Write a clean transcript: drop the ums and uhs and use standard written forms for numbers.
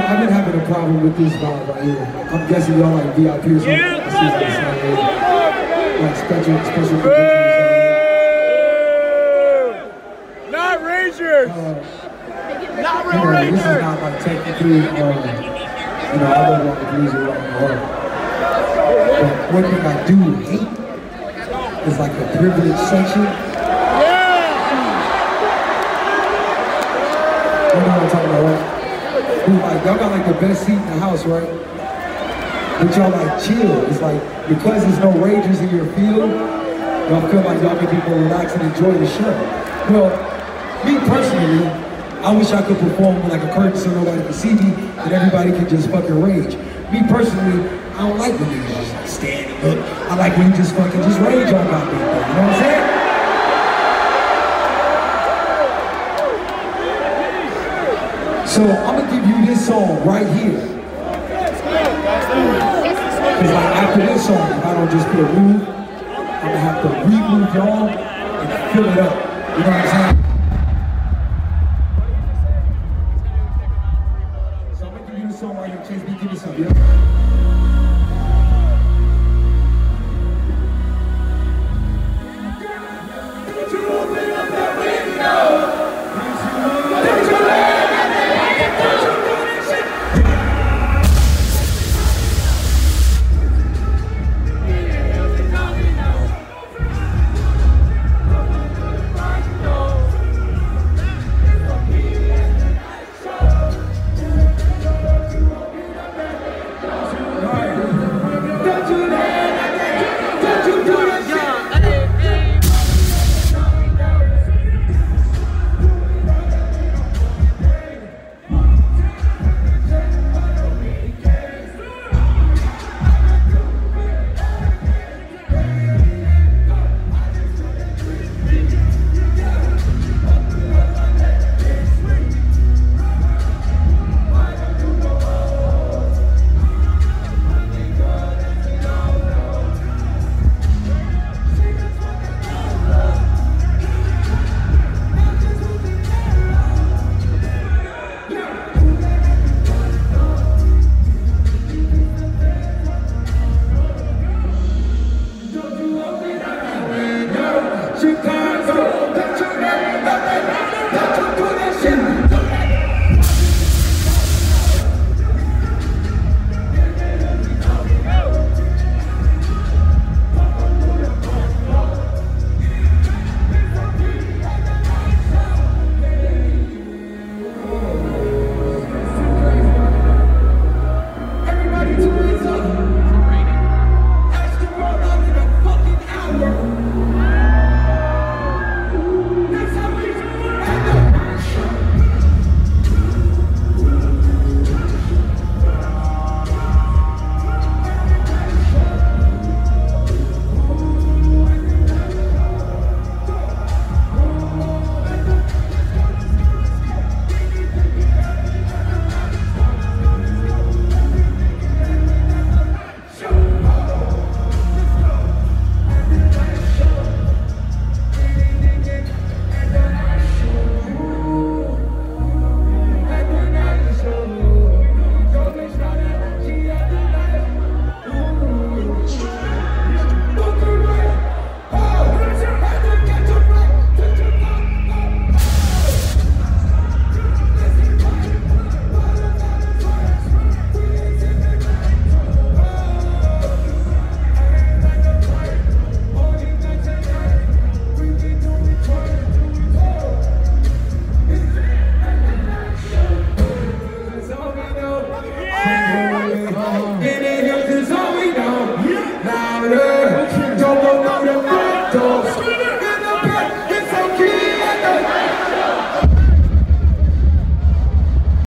I've been having a problem with this vibe right here. I'm guessing y'all like VIP or something. I see like special Not Rangers! Not real Rangers! This is not like technically, I love Lollapalooza right now. But one thing I do hate is like the privileged section. You know what I'm talking about, right? Like, y'all got like the best seat in the house, right? But y'all like chill. It's like, because there's no Rangers in your field, y'all feel like y'all can people relax and enjoy the show. Well, me personally, I wish I could perform with like a curtain so nobody can see me and everybody can just fucking rage. Me personally, I don't like when niggas just like stand and look. I like when you just fucking just rage on my people. You know what I'm saying? So I'm gonna give you this song right here. Cause like after this song, if I don't just put a move, I'm gonna have to remove y'all and fill it up. You know what I'm saying? So I'm gonna give you this song right here. Chase me, give me some, yeah?